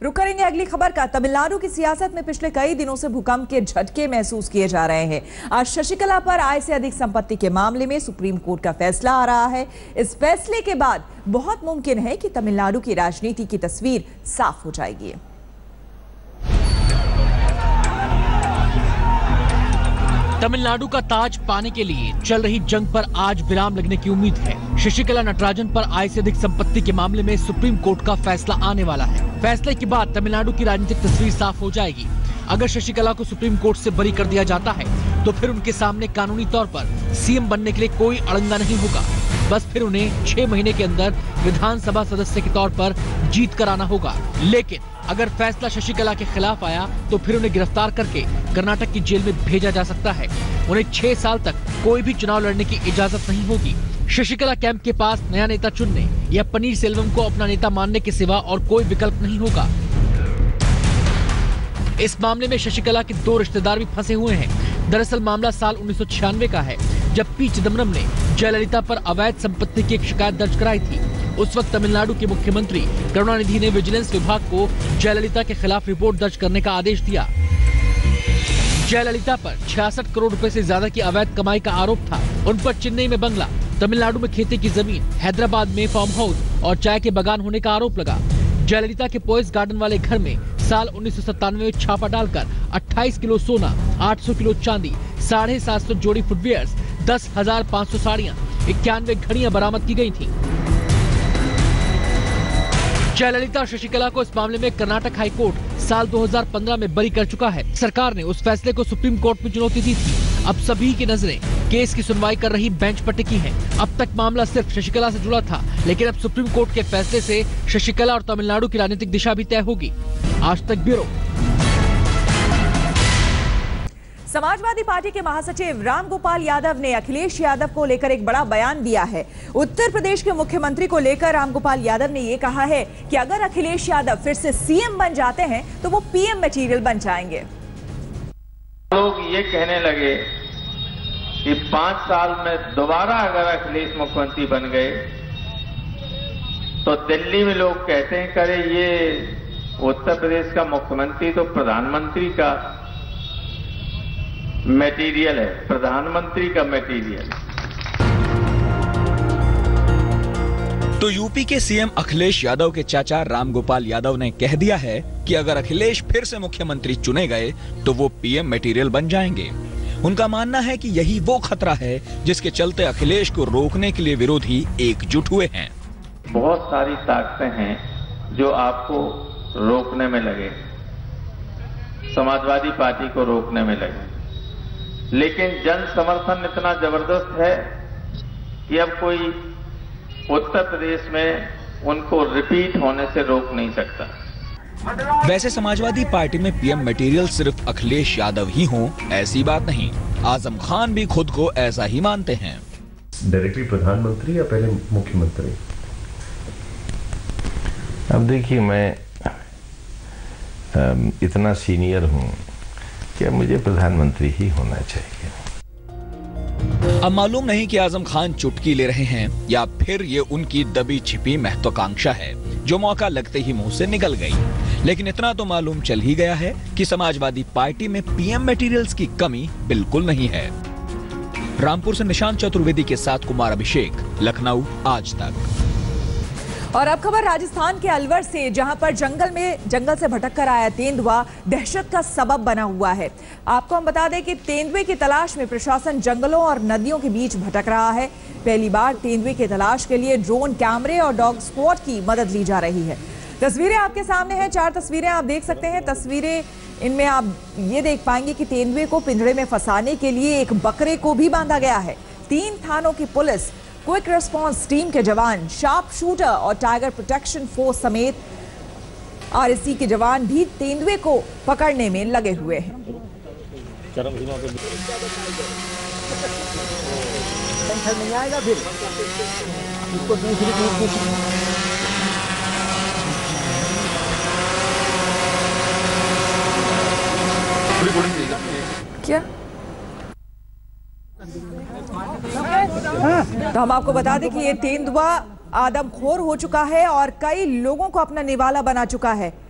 रुक करेंगे अगली खबर का। तमिलनाडु की सियासत में पिछले कई दिनों से भूकंप के झटके महसूस किए जा रहे हैं। आज शशिकला पर आय से अधिक संपत्ति के मामले में सुप्रीम कोर्ट का फैसला आ रहा है। इस फैसले के बाद बहुत मुमकिन है कि तमिलनाडु की राजनीति की तस्वीर साफ हो जाएगी। तमिलनाडु का ताज पाने के लिए चल रही जंग पर आज विराम लगने की उम्मीद है। शशिकला नटराजन पर आय से अधिक संपत्ति के मामले में सुप्रीम कोर्ट का फैसला आने वाला है। फैसले के बाद तमिलनाडु की राजनीतिक तस्वीर साफ हो जाएगी। अगर शशिकला को सुप्रीम कोर्ट से बरी कर दिया जाता है तो फिर उनके सामने कानूनी तौर पर सीएम बनने के लिए कोई अड़ंगा नहीं होगा। बस फिर उन्हें 6 महीने के अंदर विधानसभा सदस्य के तौर पर जीत कर आना होगा। लेकिन अगर फैसला शशिकला के खिलाफ आया तो फिर उन्हें गिरफ्तार करके कर्नाटक की जेल में भेजा जा सकता है। उन्हें 6 साल तक कोई भी चुनाव लड़ने की इजाजत नहीं होगी। शशिकला कैंप के पास नया नेता चुनने या पनीरसेल्वम को अपना नेता मानने के सिवा और कोई विकल्प नहीं होगा। इस मामले में शशिकला के 2 रिश्तेदार भी फंसे हुए हैं। दरअसल मामला साल 1996 का है, जब पी चिदम्बरम ने जयललिता पर अवैध संपत्ति की एक शिकायत दर्ज कराई थी। उस वक्त तमिलनाडु के मुख्यमंत्री करुणानिधि ने विजिलेंस विभाग को जयललिता के खिलाफ रिपोर्ट दर्ज करने का आदेश दिया। जयललिता पर 66 करोड़ रुपए से ज्यादा की अवैध कमाई का आरोप था। उन पर चेन्नई में बंगला, तमिलनाडु में खेती की जमीन, हैदराबाद में फार्म हाउस और चाय के बागान होने का आरोप लगा। जयललिता के पोएस गार्डन वाले घर में साल 1997 में छापा डालकर 28 किलो सोना, 800 किलो चांदी, 750 जोड़ी फुटवियर्स, 10,500 साड़ियां, 91 घड़ियां बरामद की गई थी। जयललिता और शशिकला को इस मामले में कर्नाटक हाई कोर्ट साल 2015 में बरी कर चुका है। सरकार ने उस फैसले को सुप्रीम कोर्ट में चुनौती दी थी। अब सभी की नजरें केस की सुनवाई कर रही बेंच पर टिकी हैं। अब तक मामला सिर्फ शशिकला से जुड़ा था, लेकिन अब सुप्रीम कोर्ट के फैसले से शशिकला और तमिलनाडु की राजनीतिक दिशा भी तय होगी। आज तक ब्यूरो। समाजवादी पार्टी के महासचिव रामगोपाल यादव ने अखिलेश यादव को लेकर एक बड़ा बयान दिया है। उत्तर प्रदेश के मुख्यमंत्री को लेकर रामगोपाल यादव ने ये कहा है कि अगर अखिलेश यादव फिर से सीएम बन जाते हैं तो वो पीएम मटेरियल बन जाएंगे। लोग ये कहने लगे कि 5 साल में दोबारा अगर अखिलेश मुख्यमंत्री बन गए तो दिल्ली में लोग कहते हैं करे ये उत्तर प्रदेश का मुख्यमंत्री तो प्रधानमंत्री का मटेरियल है, प्रधानमंत्री का मटेरियल। तो यूपी के सीएम अखिलेश यादव के चाचा रामगोपाल यादव ने कह दिया है कि अगर अखिलेश फिर से मुख्यमंत्री चुने गए तो वो पीएम मटेरियल बन जाएंगे। उनका मानना है कि यही वो खतरा है जिसके चलते अखिलेश को रोकने के लिए विरोधी एकजुट हुए हैं। बहुत सारी ताकतें हैं जो आपको रोकने में लगे, समाजवादी पार्टी को रोकने में लगे, लेकिन जन समर्थन इतना जबरदस्त है कि अब कोई उत्तर प्रदेश में उनको रिपीट होने से रोक नहीं सकता। वैसे समाजवादी पार्टी में पीएम मटेरियल सिर्फ अखिलेश यादव ही हों, ऐसी बात नहीं। आजम खान भी खुद को ऐसा ही मानते हैं। डायरेक्टली प्रधानमंत्री या पहले मुख्यमंत्री? अब देखिए, मैं इतना सीनियर हूं कि मुझे प्रधानमंत्री ही होना चाहिए। अब मालूम नहीं कि आजम खान चुटकी ले रहे हैं या फिर ये उनकी दबी छिपी महत्वाकांक्षा है जो मौका लगते ही मुंह से निकल गई। लेकिन इतना तो मालूम चल ही गया है कि समाजवादी पार्टी में पीएम मटेरियल्स की कमी बिल्कुल नहीं है। रामपुर से निशांत चतुर्वेदी के साथ कुमार अभिषेक, लखनऊ, आज तक। और अब खबर राजस्थान के अलवर से, जहां पर जंगल से भटक कर आया तेंदुआ दहशत का सबब बना हुआ है। आपको हम बता दें कि तेंदुए की तलाश में प्रशासन जंगलों और नदियों के बीच भटक रहा है। पहली बार तेंदुए की तलाश के लिए ड्रोन कैमरे और डॉग स्क्वाड की मदद ली जा रही है। तस्वीरें आपके सामने हैं, 4 तस्वीरें आप देख सकते हैं। तस्वीरें इनमें आप ये देख पाएंगे कि तेंदुए को पिंजरे में फंसाने के लिए एक बकरे को भी बांधा गया है। 3 थानों की पुलिस, क्विक रिस्पांस टीम के जवान, शार्प शूटर और टाइगर प्रोटेक्शन फोर्स समेत आरएससी के जवान भी तेंदुए को पकड़ने में लगे हुए हैं। नहीं आएगा फिर इसको क्या तो हम आपको बता दें कि ये तेंदुआ आदमखोर हो चुका है और कई लोगों को अपना निवाला बना चुका है।